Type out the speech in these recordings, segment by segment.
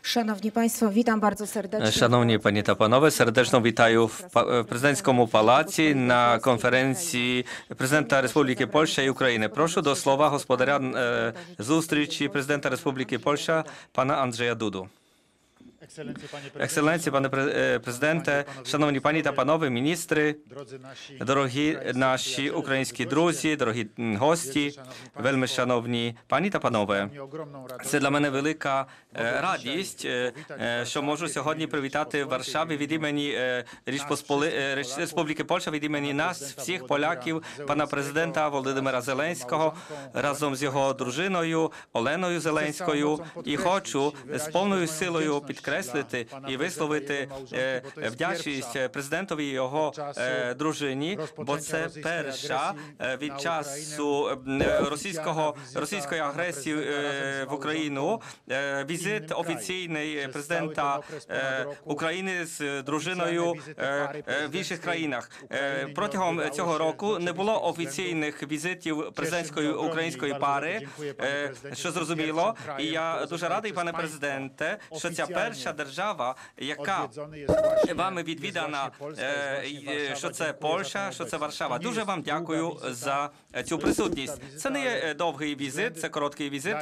Szanowni Państwo, witam bardzo serdecznie. Шановні пані та панове, сердечно вітаю в президентському палаці на конференції президента Республіки Польща і України. Прошу до слова господаря зустрічі президента Республіки Польща пана Анджея Дуду. Екселенції, пане президенте, шановні пані та панове, міністри, дорогі наші українські друзі, дорогі гості, вельми шановні пані та панове. Це для мене велика радість, що можу сьогодні привітати в Варшаві від імені Республіки Польща, від імені нас, всіх поляків, пана президента Володимира Зеленського, разом з його дружиною Оленою Зеленською. І хочу з повною силою підкреслити і висловити вдячність президентові і його дружині, бо це перша від часу російської агресії в Україну візит офіційний президента України з дружиною в інших країнах. Протягом цього року не було офіційних візитів президентської української пари, що зрозуміло. І я дуже радий, пане президенте, що ця перша держава, яка вами відвідана, що це Польща, що це Варшава. Дуже вам дякую за цю присутність. Це не є довгий візит, це короткий візит,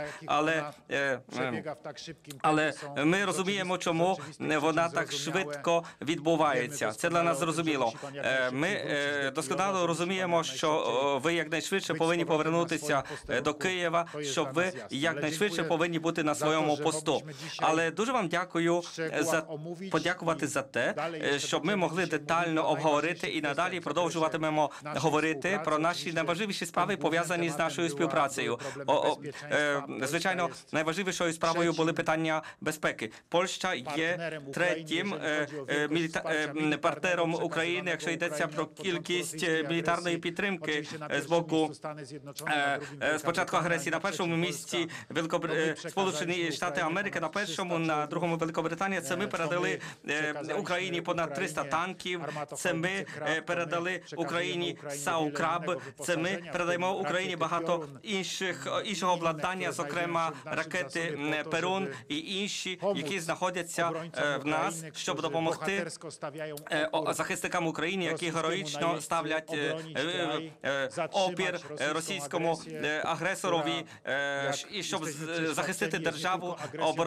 але ми розуміємо, чому вона так швидко відбувається. Це для нас зрозуміло. Ми досконало розуміємо, що ви якнайшвидше повинні повернутися до Києва, щоб ви якнайшвидше повинні бути на своєму посту. Але дуже вам дякую подякувати за те, щоб ми могли детально обговорити і надалі продовжуватимемо говорити про наші найважливіші справи, пов'язані з нашою співпрацею. Звичайно, найважливішою справою були питання безпеки. Польща є третім партнером України, якщо йдеться про кількість мілітарної підтримки з боку спочатку агресії. На першому місці Сполучені Штати Америки, на першому, на другому Великобританія. Це ми передали Україні понад 300 танків, це ми передали Україні САУ-КРАБ, це ми передаємо Україні багато іншого обладнання, зокрема ракети Перун і інші, які знаходяться в нас, щоб допомогти захисникам України, які героїчно ставлять опір російському агресорові, і щоб захистити державу,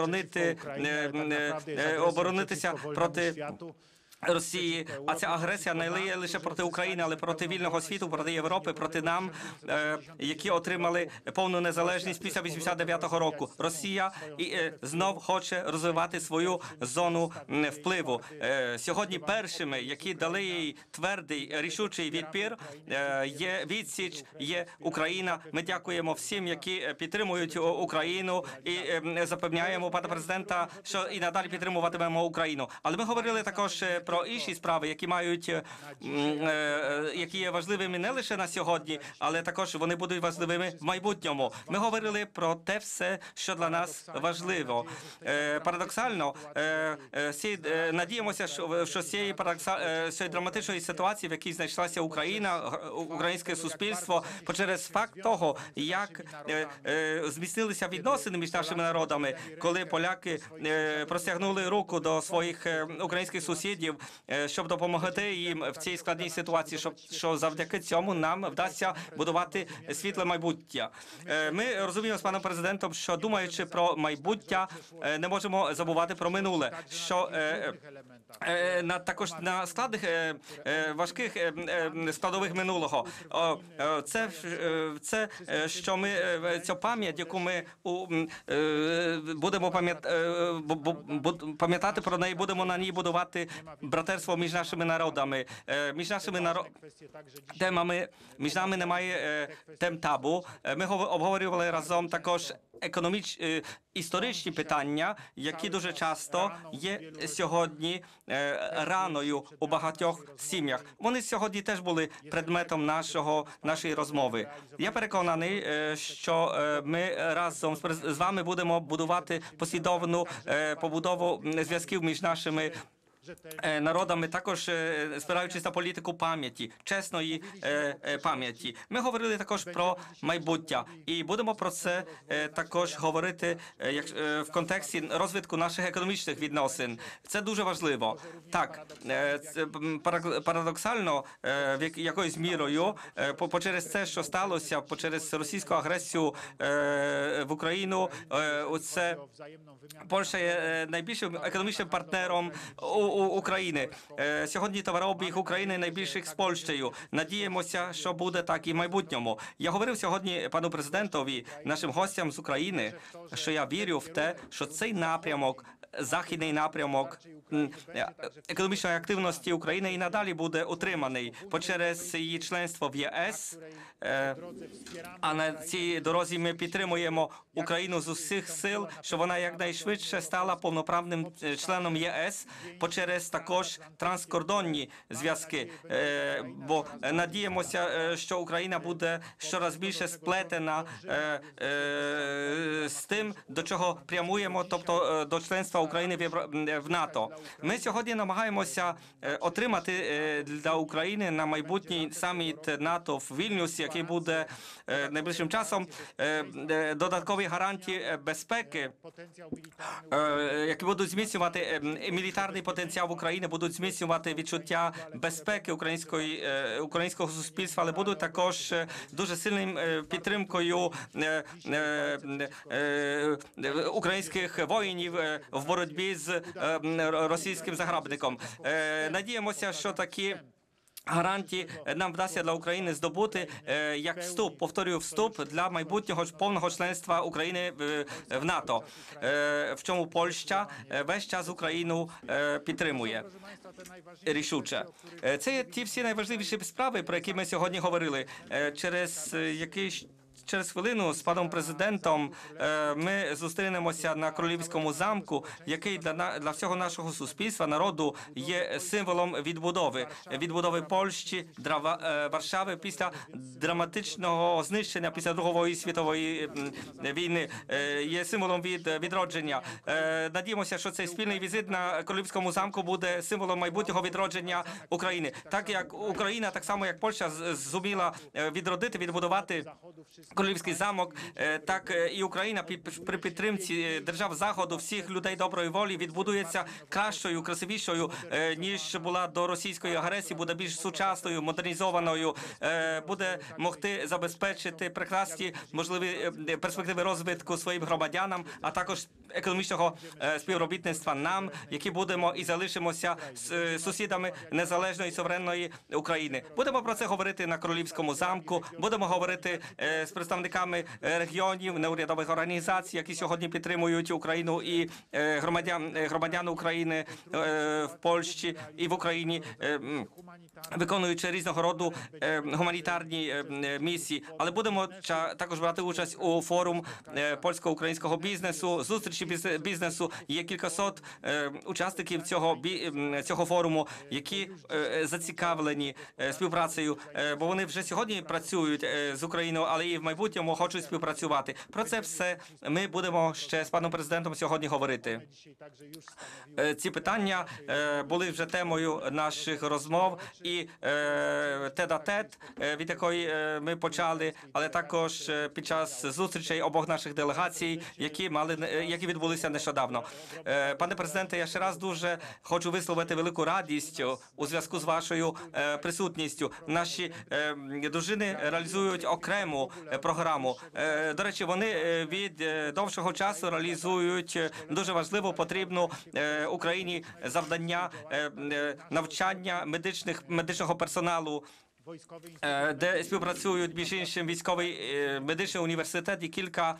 оборонитися проти Росії. А ця агресія не є лише проти України, але проти вільного світу, проти Європи, проти нам, які отримали повну незалежність після 89-го року. Росія знов хоче розвивати свою зону впливу. Сьогодні першими, які дали їй твердий, рішучий відпір, є відсіч, є Україна. Ми дякуємо всім, які підтримують Україну, і запевняємо пана президента, що і надалі підтримуватимемо Україну. Але ми говорили також про інші справи, які є важливими не лише на сьогодні, але також вони будуть важливими в майбутньому. Ми говорили про те все, що для нас важливо. Парадоксально, надіємося, що з цієї драматичної ситуації, в якій знайшлася Україна, українське суспільство, через факт того, як зміцнилися відносини між нашими народами, коли поляки простягнули руку до своїх українських сусідів, щоб допомогти їм в цій складній ситуації, що завдяки цьому нам вдасться будувати світле майбуття. Ми розуміємо з паном президентом, що думаючи про майбуття, не можемо забувати про минуле, що також на складних важких складових минулого. Це що ми цю пам'ять, яку ми будемо пам'ятати про неї, будемо на ній будувати братерство між нашими народами, між нами немає тем табу. Ми обговорювали разом також історичні питання, які дуже часто є сьогодні раною у багатьох сім'ях. Вони сьогодні теж були предметом нашої розмови. Я переконаний, що ми разом з вами будемо будувати послідовну побудову зв'язків між нашими народами, також спираючись на політику пам'яті, чесної пам'яті. Ми говорили також про майбуття і будемо про це також говорити в контексті розвитку наших економічних відносин. Це дуже важливо. Так, це парадоксально, якоюсь мірою, через це, що сталося, через російську агресію в Україну, це Польща є найбільшим економічним партнером України. Сьогодні товарообіг України найбільший з Польщею. Надіємося, що буде так і в майбутньому. Я говорив сьогодні пану президентові, нашим гостям з України, що я вірю в те, що цей напрямок, західний напрямок економічної активності України і надалі буде утриманий через її членство в ЄС. А на цій дорозі ми підтримуємо Україну з усіх сил, щоб вона якнайшвидше стала повноправним членом ЄС, через також транскордонні зв'язки. Бо надіємося, що Україна буде щораз більше сплетена з тим, до чого прямуємо, тобто до членства України в НАТО. Ми сьогодні намагаємося отримати для України на майбутній саміт НАТО в Вільнюсі, який буде найближчим часом, додаткові гарантії безпеки, які будуть зміцнювати мілітарний потенціал України, будуть зміцнювати відчуття безпеки українського суспільства, але будуть також дуже сильним підтримкою українських воїнів в боротьбі з російським загарбником. Надіємося, що такі гарантії нам вдасться для України здобути як вступ, повторюю, вступ для майбутнього повного членства України в НАТО, в чому Польща весь час Україну підтримує рішуче. Це є ті всі найважливіші справи, про які ми сьогодні говорили. Через хвилину з паном президентом ми зустрінемося на Королівському замку, який для всього нашого суспільства, народу, є символом відбудови Польщі, Варшави після драматичного знищення, після Другої світової війни, є символом відродження. Надіємося, що цей спільний візит на Королівському замку буде символом майбутнього відродження України. Так як Україна, так само як Польща зуміла відбудувати Королівський замок, так і Україна при підтримці держав Заходу, всіх людей доброї волі відбудується кращою, красивішою, ніж була до російської агресії, буде більш сучасною, модернізованою, буде могти забезпечити прекрасні можливі перспективи розвитку своїм громадянам, а також економічного співробітництва нам, які будемо і залишимося з сусідами незалежної суверенної України. Будемо про це говорити на Королівському замку, будемо говорити з представниками регіонів, неурядових організацій, які сьогодні підтримують Україну, і громадян України в Польщі і в Україні, виконуючи різного роду гуманітарні місії. Але будемо також брати участь у форум польсько-українського бізнесу, зустрічі бізнесу. Є кількасот учасників цього форуму, які зацікавлені співпрацею, бо вони вже сьогодні працюють з Україною, але і в майбутньому хочуть співпрацювати. Про це все ми будемо ще з паном президентом сьогодні говорити. Ці питання були вже темою наших розмов і тет-а-тет, від якої ми почали, але також під час зустрічей обох наших делегацій, які відбулися нещодавно. Пане президенте, я ще раз дуже хочу висловити велику радість у зв'язку з вашою присутністю. Наші дружини реалізують окрему програму. До речі, вони від довшого часу реалізують дуже важливу, потрібну Україні завдання навчання медичного персоналу, де співпрацюють, між іншим, військовий медичний університет і кілька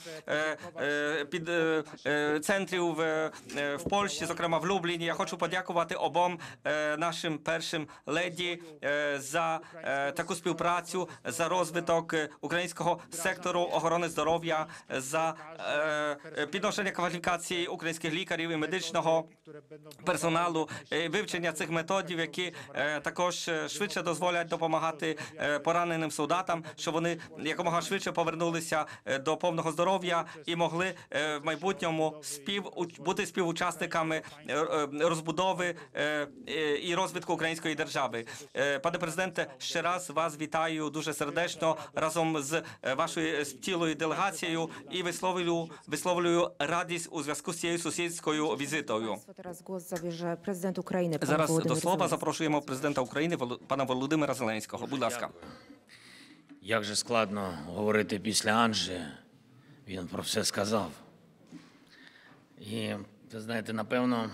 центрів в Польщі, зокрема в Любліні. Я хочу подякувати обом нашим першим леді за таку співпрацю, за розвиток українського сектору охорони здоров'я, за підношення кваліфікації українських лікарів і медичного персоналу, вивчення цих методів, які також швидше дозволять допомагати побажати пораненим солдатам, щоб вони якомога швидше повернулися до повного здоров'я і могли в майбутньому бути співучасниками розбудови і розвитку української держави. Пане президенте, ще раз вас вітаю дуже сердечно разом з вашою цілою делегацією і висловлюю радість у зв'язку з цією сусідською візитою. Teraz głos zabierze prezydent Ukrainy, pan Зараз до Володимир слова Зеленський. запрошуємо президента України пана Володимира Зеленського. Будь ласка. Як же складно говорити після Анджі, він про все сказав. І, ви знаєте, напевно,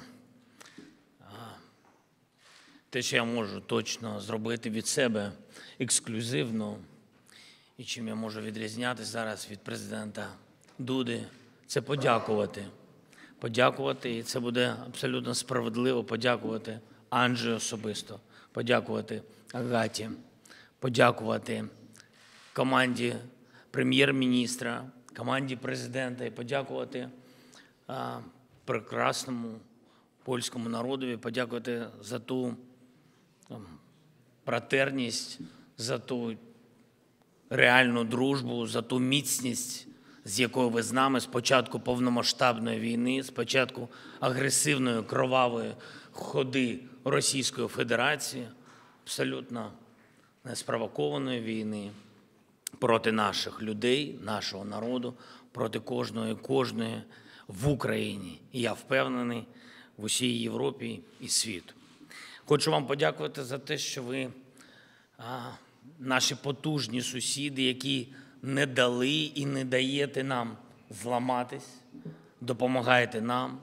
те, що я можу точно зробити від себе ексклюзивно, і чим я можу відрізнятися зараз від президента Дуди, це подякувати. Подякувати, і це буде абсолютно справедливо, подякувати Анджі особисто, подякувати Агаті, подякувати команді прем'єр-міністра, команді президента і подякувати прекрасному польському народові, подякувати за ту братерність, за ту реальну дружбу, за ту міцність, з якою ви з нами з початку повномасштабної війни, з початку агресивної, кровавої ходи Російської Федерації, абсолютно неспровокованої війни проти наших людей, нашого народу, проти кожної в Україні. І я впевнений, в усій Європі і світу. Хочу вам подякувати за те, що ви наші потужні сусіди, які не дали і не даєте нам зламатись, допомагаєте нам.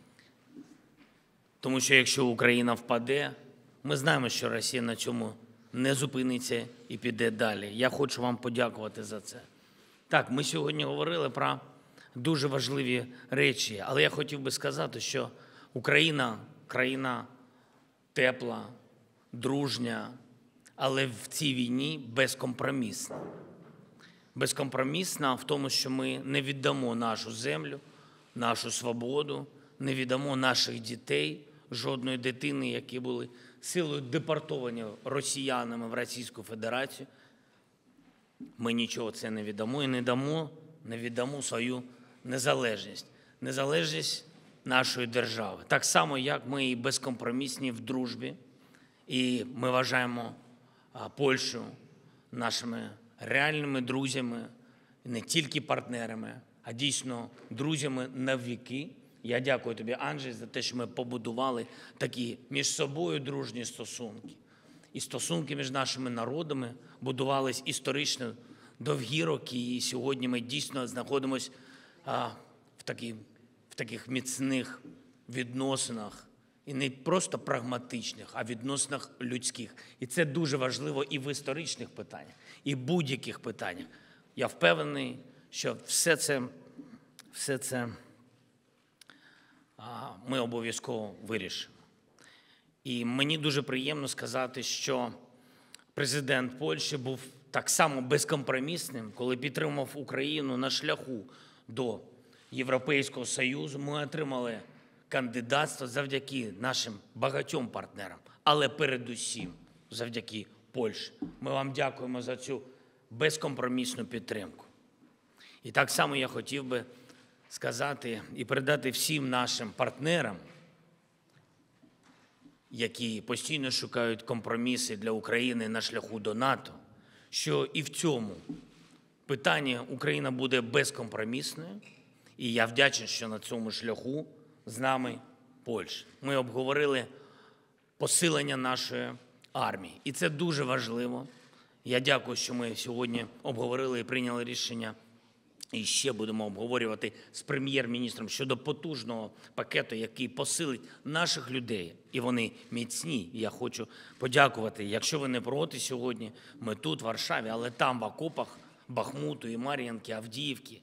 Тому що якщо Україна впаде, ми знаємо, що Росія на цьому не зупиниться і піде далі. Я хочу вам подякувати за це. Так, ми сьогодні говорили про дуже важливі речі, але я хотів би сказати, що Україна – країна тепла, дружня, але в цій війні безкомпромісна. Безкомпромісна в тому, що ми не віддамо нашу землю, нашу свободу, не віддамо наших дітей, жодної дитини, які були силою депортовані росіянами в Російську Федерацію. Ми нічого це не віддамо і не віддамо свою незалежність. Незалежність нашої держави. Так само, як ми і безкомпромісні в дружбі. І ми вважаємо Польщу нашими реальними друзями, не тільки партнерами, а дійсно друзями на віки. Я дякую тобі, Анджей, за те, що ми побудували такі між собою дружні стосунки. І стосунки між нашими народами будувались історично довгі роки. І сьогодні ми дійсно знаходимося в таких міцних відносинах. І не просто прагматичних, а відносинах людських. І це дуже важливо і в історичних питаннях, і в будь-яких питаннях. Я впевнений, що все це ми обов'язково вирішимо. І мені дуже приємно сказати, що президент Польщі був так само безкомпромісним, коли підтримав Україну на шляху до Європейського Союзу. Ми отримали кандидатство завдяки нашим багатьом партнерам, але передусім завдяки Польщі. Ми вам дякуємо за цю безкомпромісну підтримку. І так само я хотів би сказати і передати всім нашим партнерам, які постійно шукають компроміси для України на шляху до НАТО, що і в цьому питанні Україна буде безкомпромісною. І я вдячний, що на цьому шляху з нами Польща. Ми обговорили посилення нашої армії. І це дуже важливо. Я дякую, що ми сьогодні обговорили і прийняли рішення. І ще будемо обговорювати з прем'єр-міністром щодо потужного пакету, який посилить наших людей. І вони міцні. Я хочу подякувати. Якщо ви не проти сьогодні, ми тут, в Варшаві, але там, в окопах Бахмуту і Мар'їнки, Авдіївки,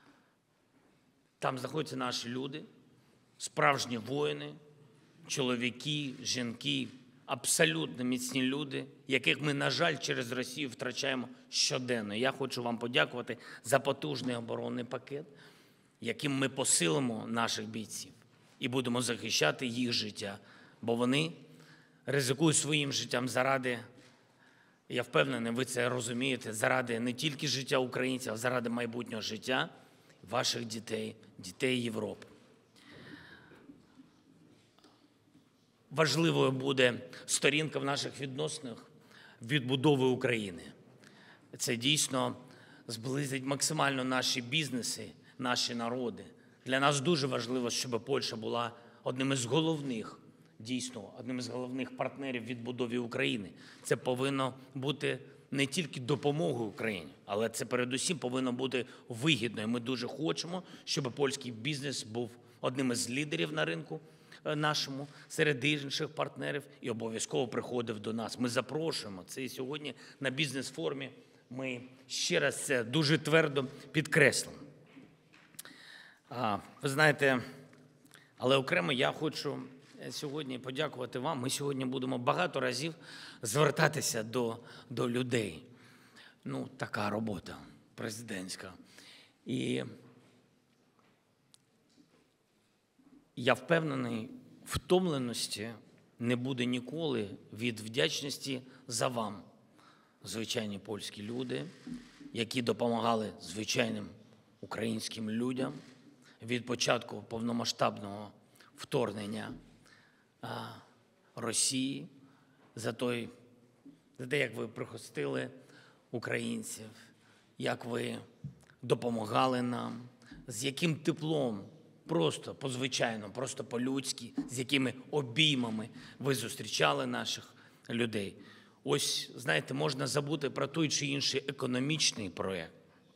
там знаходяться наші люди, справжні воїни, чоловіки, жінки, абсолютно міцні люди, яких ми, на жаль, через Росію втрачаємо щоденно. Я хочу вам подякувати за потужний оборонний пакет, яким ми посилимо наших бійців і будемо захищати їх життя, бо вони ризикують своїм життям заради Я впевнений, ви це розумієте, заради не тільки життя українців, а заради майбутнього життя ваших дітей, дітей Європи. Важливою буде сторінка в наших відносинах відбудови України. Це дійсно зблизить максимально наші бізнеси, наші народи. Для нас дуже важливо, щоб Польща була одним із головних, дійсно, одним із головних партнерів в відбудові України. Це повинно бути не тільки допомогою Україні, але це передусім повинно бути вигідно. І ми дуже хочемо, щоб польський бізнес був одним із лідерів на ринку нашому, серед інших партнерів, і обов'язково приходив до нас. Ми запрошуємо. Це і сьогодні на бізнес-форумі ми ще раз це дуже твердо підкреслимо. Ви знаєте, але окремо я хочу сьогодні подякувати вам. Ми сьогодні будемо багато разів звертатися до людей. Ну, така робота президентська. І я впевнений, втомленості не буде ніколи від вдячності за вам, звичайні польські люди, які допомагали звичайним українським людям від початку повномасштабного вторгнення Росії, за те, як ви прихистили українців, як ви допомагали нам, з яким теплом, просто по-звичайному, просто по-людськи, з якими обіймами ви зустрічали наших людей. Ось, знаєте, можна забути про той чи інший економічний проєкт,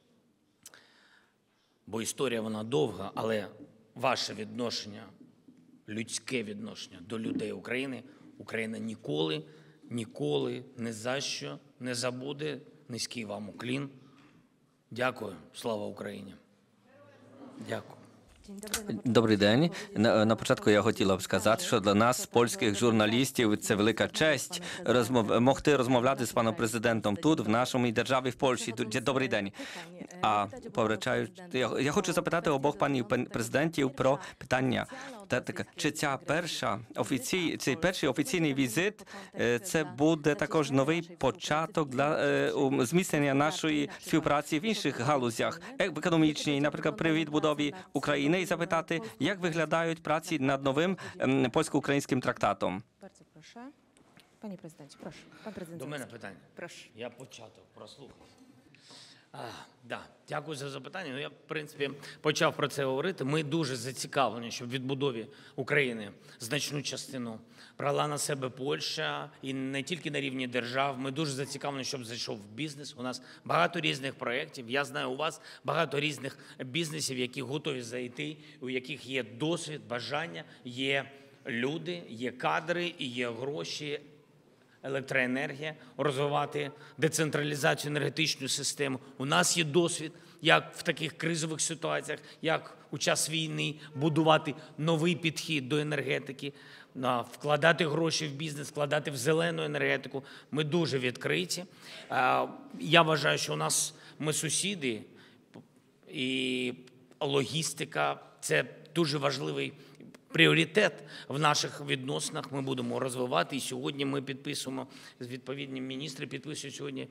бо історія вона довга, але ваше відношення, людське відношення до людей України, Україна ніколи, ні за що не забуде. Низький вам уклін. Дякую. Слава Україні. Дякую. Добрий день. На початку я хотіла б сказати, що для нас, польських журналістів, це велика честь могти розмовляти з паном президентом тут, в нашій державі, в Польщі. Добрий день. А я хочу запитати обох панів президентів про питання. Чи цей перший офіційний візит, це буде також новий початок для зміцнення нашої співпраці в інших галузях, в економічній, наприклад, при відбудові України, і запитати, як виглядають праці над новим польсько-українським трактатом? Bardzo proszę. Panie prezydencie, proszę. Pan prezydent. До мене питання. Proszę. Я початок прослухав. Дякую за запитання. Я, в принципі, почав про це говорити. Ми дуже зацікавлені, щоб в відбудові України значну частину брала на себе Польща, і не тільки на рівні держав. Ми дуже зацікавлені, щоб зайшов бізнес. У нас багато різних проєктів. Я знаю, у вас багато різних бізнесів, які готові зайти, у яких є досвід, бажання, є люди, є кадри і є гроші, електроенергія, розвивати децентралізацію, енергетичну систему. У нас є досвід, як в таких кризових ситуаціях, як у час війни будувати новий підхід до енергетики, вкладати гроші в бізнес, вкладати в зелену енергетику. Ми дуже відкриті. Я вважаю, що у нас ми сусіди, і логістика – це дуже важливий пріоритет в наших відносинах. Ми будемо розвивати. І сьогодні ми підписуємо, відповідні міністри підписують сьогодні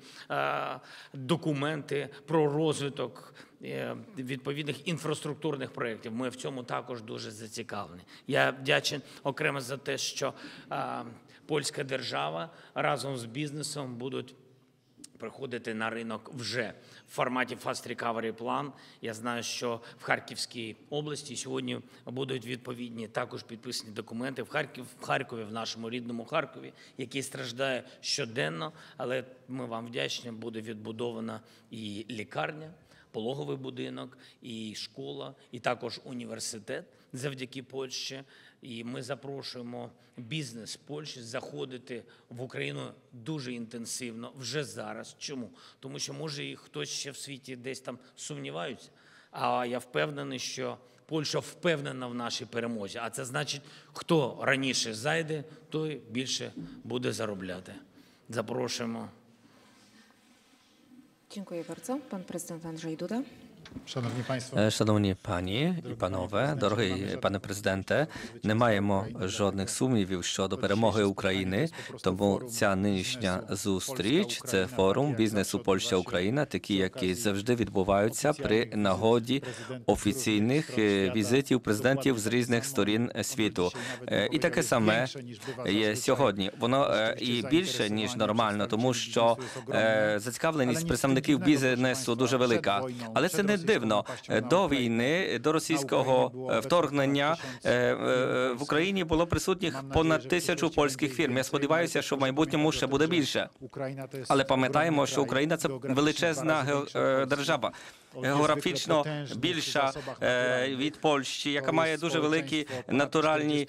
документи про розвиток відповідних інфраструктурних проєктів. Ми в цьому також дуже зацікавлені. Я вдячний окремо за те, що польська держава разом з бізнесом будуть приходити на ринок вже в форматі Fast Recovery Plan. Я знаю, що в Харківській області сьогодні будуть відповідні також підписані документи. В Харкові, в нашому рідному Харкові, який страждає щоденно, але ми вам вдячні, буде відбудована і лікарня, пологовий будинок, і школа, і також університет завдяки Польщі. І ми запрошуємо бізнес Польщі заходити в Україну дуже інтенсивно вже зараз. Чому? Тому що, може, і хтось ще в світі десь там сумніваються, а я впевнений, що Польща впевнена в нашій перемозі. А це значить, хто раніше зайде, той більше буде заробляти. Запрошуємо. Dziękuję bardzo. Pan prezydent Andrzej Duda. Szanowni Państwo, Шановні пані і панове, дорогий пане президенте, не маємо жодних сумнівів щодо перемоги України, тому ця нинішня зустріч – це форум бізнесу Польща-Україна, такі, які завжди відбуваються при нагоді офіційних візитів президентів з різних сторін світу. І таке саме є сьогодні. Воно і більше, ніж нормально, тому що зацікавленість представників бізнесу дуже велика. Але це не дивно. До війни, до російського вторгнення в Україні було присутніх понад 1000 польських фірм. Я сподіваюся, що в майбутньому ще буде більше. Але пам'ятаємо, що Україна – це величезна держава, географічно більша від Польщі, яка має дуже великі натуральні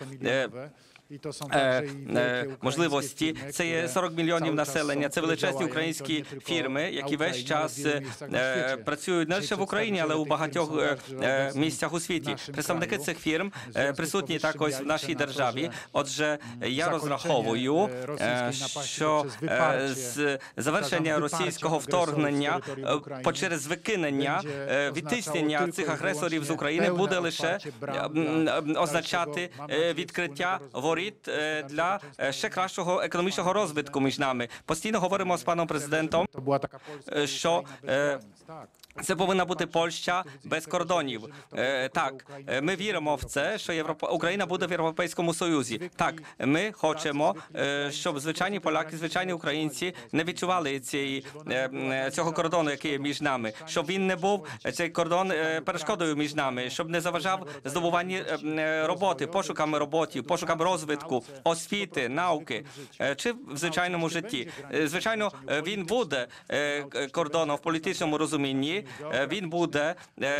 можливості. Це є 40 мільйонів населення, це величезні українські фірми, які весь час працюють не лише в Україні, але у багатьох місцях у світі. Представники цих фірм присутні також в нашій державі. Отже, я розраховую, що з завершення російського вторгнення через викинення, відтиснення цих агресорів з України буде лише означати відкриття воріт для ще кращого економічного розвитку між нами. Постійно говоримо з паном президентом, що це повинна бути Польща без кордонів. Так, ми віримо в це, що Україна буде в Європейському Союзі. Так, ми хочемо, щоб звичайні поляки, звичайні українці не відчували цього кордону, який є між нами. Щоб він не був, цей кордон, перешкодою між нами. Щоб не заважав здобуванні роботи, пошукам роботи, пошукам розвитку, освіти, науки, чи в звичайному житті. Звичайно, він буде кордоном в політичному розумінні, він буде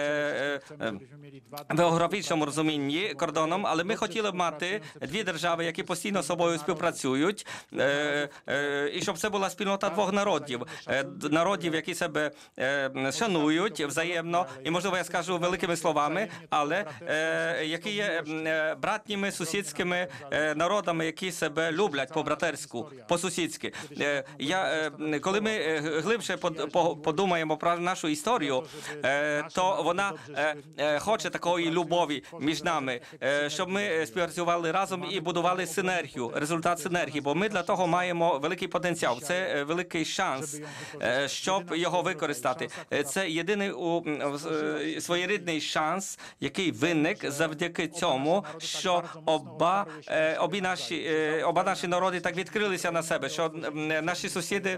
в географічному розумінні кордоном, але ми хотіли б мати дві держави, які постійно з собою співпрацюють, і щоб це була спільнота двох народів. Народів, які себе шанують взаємно, і, можливо, я скажу великими словами, але які є братніми, сусідськими народами, які себе люблять по-братерську, по-сусідськи. Коли ми глибше подумаємо про нашу історію, то вона хоче такої любові між нами, щоб ми співпрацювали разом і будували синергію, результат синергії, бо ми для того маємо великий потенціал, це великий шанс, щоб його використати. Це єдиний своєрідний шанс, який виник завдяки цьому, що оба наші народи так відкрилися на себе, що наші сусіди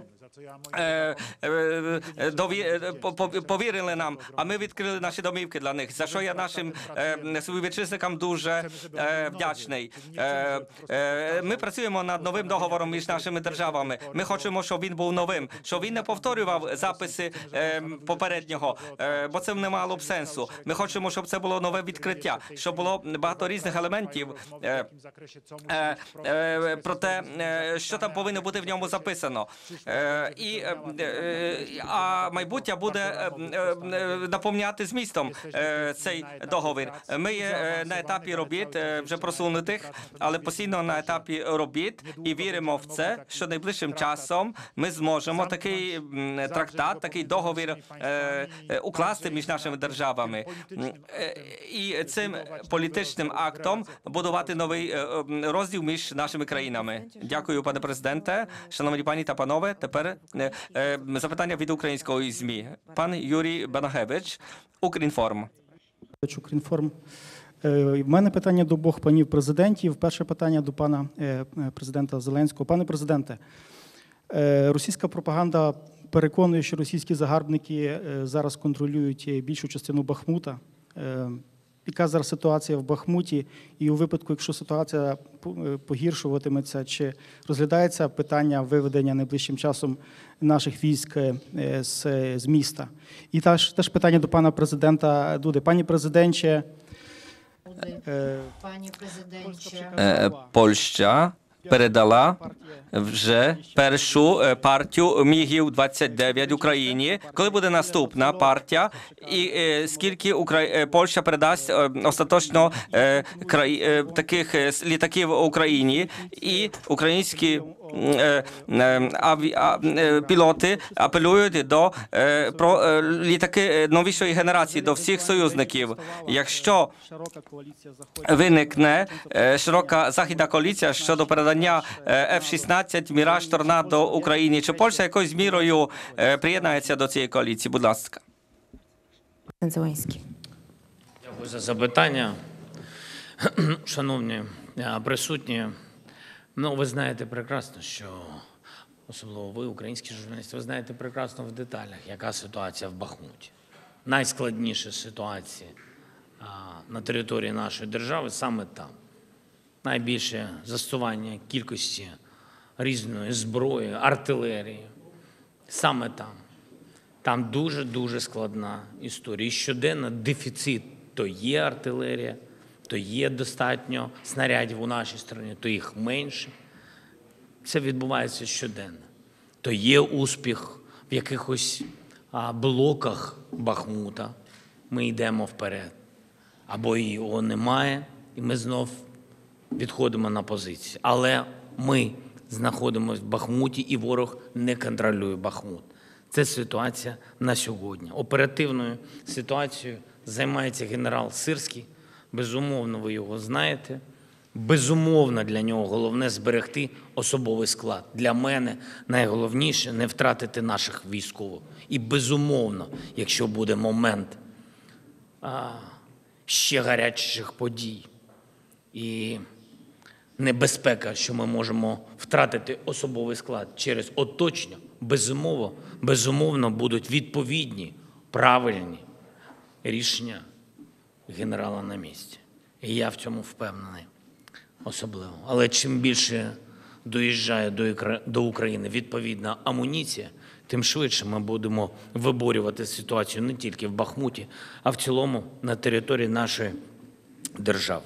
повірили нам, а ми відкрили наші домівки для них, за що я нашим співвітчизникам дуже вдячний. Ми працюємо над новим договором між нашими державами. Ми хочемо, щоб він був новим, щоб він не повторював записи попереднього, бо це не мало б сенсу. Ми хочемо, щоб це було нове відкриття, щоб було багато різних елементів про те, що там повинно бути в ньому записано. А майбутнє буде наповняти змістом цей договір. Ми є на етапі робіт, вже просунутих, але постійно на етапі робіт, і віримо в це, що найближчим часом ми зможемо такий трактат, такий договір укласти між нашими державами. І цим політичним актом будувати новий розділ між нашими країнами. Дякую, пане президенте. Шановні пані та панове, тепер запитання від української ЗМІ. Пан Юрій Банахевич, Укрінформ. Укрінформ. В мене питання до обох панів президентів. Перше питання до пана президента Зеленського. Пане президенте, російська пропаганда переконує, що російські загарбники зараз контролюють більшу частину Бахмута. Яка зараз ситуація в Бахмуті? І у випадку, якщо ситуація погіршуватиметься, чи розглядається питання виведення найближчим часом наших військ з міста? І теж питання до пана президента Дуди. Пані президентче, Польща передала вже першу партію МіГів-29 Україні. Коли буде наступна партія? І скільки Польща передасть остаточно таких літаків Україні? І українські пілоти апелюють про літаки новішої генерації до всіх союзників. Якщо виникне широка західна коаліція щодо передання F-16 Міраж Торнадо Україні, чи Польща якоюсь мірою приєднається до цієї коаліції? Будь ласка. Президент Зеленський. Дякую за запитання. Шановні присутні, ви знаєте прекрасно, що, особливо ви, українські журналісти, ви знаєте прекрасно в деталях, яка ситуація в Бахмуті. Найскладніша ситуація на території нашої держави саме там. Найбільше застосування кількості різної зброї, артилерії. Саме там. Там дуже-дуже складна історія. І щоденно дефіцит. То є артилерія, то є достатньо снарядів у нашій стороні, то їх менше. Це відбувається щоденно. То є успіх в якихось блоках Бахмута. Ми йдемо вперед. Або його немає, і ми знов відходимо на позиції. Але ми знаходимося в Бахмуті, і ворог не контролює Бахмут. Це ситуація на сьогодні. Оперативною ситуацією займається генерал Сирський. Безумовно, ви його знаєте. Безумовно, для нього головне зберегти особовий склад. Для мене найголовніше – не втратити наших військових. І безумовно, якщо буде момент ще гарячих подій і небезпека, що ми можемо втратити особовий склад через оточення, безумовно будуть відповідні, правильні рішення генерала на місці. І я в цьому впевнений особливо. Але чим більше доїжджає до України відповідна амуніція, тим швидше ми будемо виборювати ситуацію не тільки в Бахмуті, а в цілому на території нашої держави.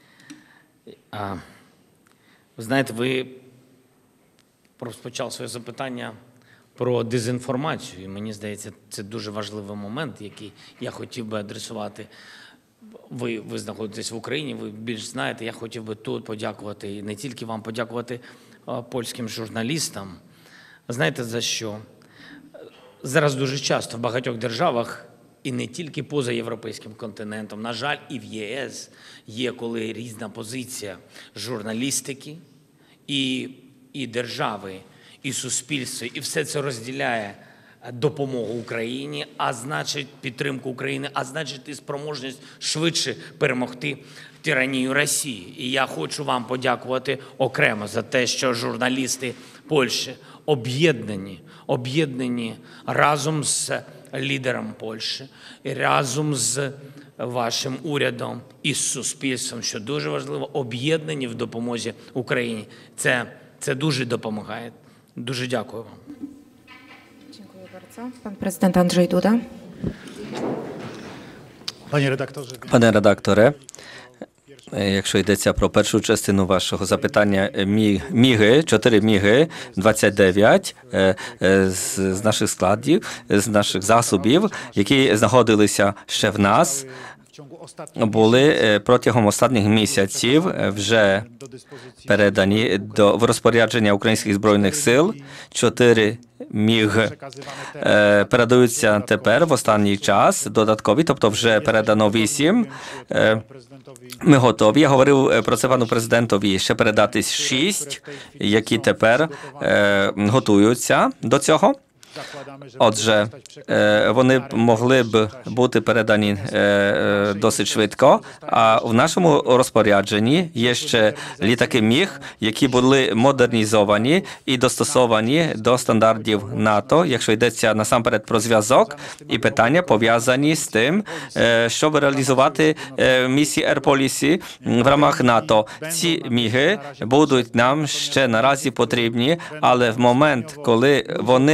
Ви знаєте, ви розпочали своє запитання про дезінформацію. І мені здається, це дуже важливий момент, який я хотів би адресувати. Ви знаходитесь в Україні, ви більш знаєте, я хотів би тут подякувати, і не тільки вам, подякувати польським журналістам. Знаєте за що? Зараз дуже часто в багатьох державах, і не тільки поза європейським континентом, на жаль, і в ЄС є коли різна позиція журналістики, і держави, і суспільства, і все це розділяє допомогу Україні, а значить підтримку України, а значить і спроможність швидше перемогти тиранію Росії. І я хочу вам подякувати окремо за те, що журналісти Польщі об'єднані разом з лідером Польщі, і разом з вашим урядом і з суспільством, що дуже важливо, об'єднані в допомозі Україні. Це дуже допомагає. Дуже дякую вам. Dziękuję bardzo. Pan prezydent Andrzej Duda. Пане редакторе, якщо йдеться про першу частину вашого запитання, Міги, 4 Міги, 29 з наших складів, з наших засобів, які знаходилися ще в нас, були протягом останніх місяців вже передані в розпорядження українських збройних сил. 4 Міг передаються тепер в останній час додаткові, тобто вже передано 8. Ми готові. Я говорив про це пану президентові, ще передати 6, які тепер готуються до цього. Отже, вони могли б бути передані досить швидко, а в нашому розпорядженні є ще літаки Міг, які були модернізовані і достосовані до стандартів НАТО, якщо йдеться насамперед про зв'язок і питання пов'язані з тим, щоб реалізувати місії Air Policy в рамах НАТО. Ці Міги будуть нам ще наразі потрібні, але в момент, коли вони будуть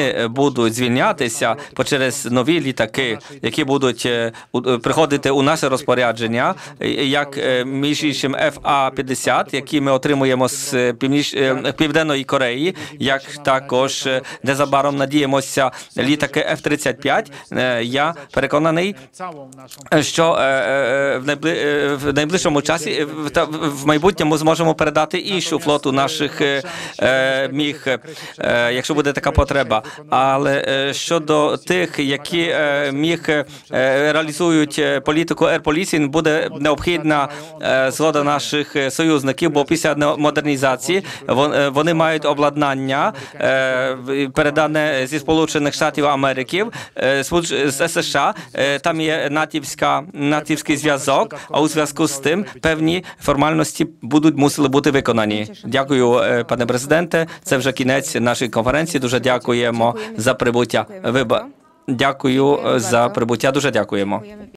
будуть звільнятися через нові літаки, які будуть приходити у наше розпорядження, як між іншим FA-50, які ми отримуємо з Південної Кореї, як також незабаром надіємося літаки F-35. Я переконаний, що в найближчому часі, в майбутньому зможемо передати іншу флоту наших міг, якщо буде така потреба. Але щодо тих, які міг реалізують політику Air Policing, буде необхідна згода наших союзників, бо після модернізації вони мають обладнання, передане зі Сполучених Штатів Америки, з США, там є натівський зв'язок, а у зв'язку з тим певні формальності мусили бути виконані. Дякую, пане президенте. Це вже кінець нашої конференції. Дуже дякуємо за прибуття. Дякую за прибуття. Дуже дякуємо.